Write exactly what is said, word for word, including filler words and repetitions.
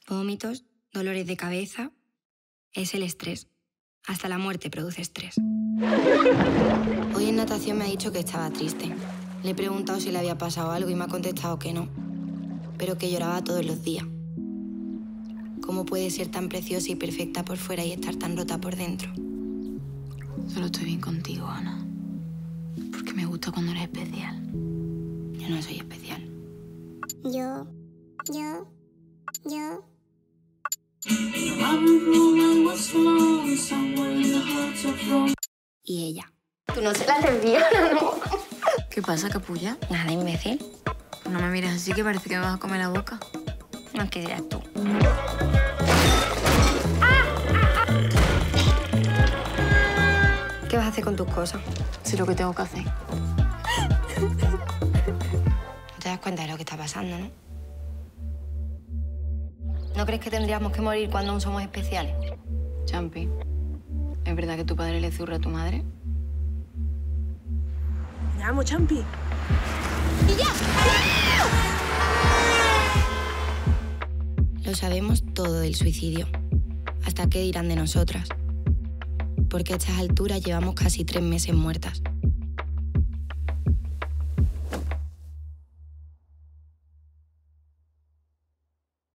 vómitos, dolores de cabeza. Es el estrés. Hasta la muerte produce estrés. Hoy en natación me ha dicho que estaba triste. Le he preguntado si le había pasado algo y me ha contestado que no, pero que lloraba todos los días. ¿Cómo puede ser tan preciosa y perfecta por fuera y estar tan rota por dentro? Solo estoy bien contigo, Ana. Porque me gusta cuando eres especial. Yo no soy especial. Yo, yo, yo. Y ella. Tú no se la lesbiana, ¿no? ¿Qué pasa, capulla? Nada, imbécil. Pues no me mires así que parece que me vas a comer la boca. No, ¿qué dirás tú? ¿Qué vas a hacer con tus cosas? Sé lo que tengo que hacer. No te das cuenta de lo que está pasando, ¿no? ¿No crees que tendríamos que morir cuando aún somos especiales? Champi, ¿es verdad que tu padre le zurra a tu madre? Me llamo Champi. ¡Y ya! Lo sabemos todo del suicidio. ¿Hasta qué dirán de nosotras? Porque a estas alturas llevamos casi tres meses muertas.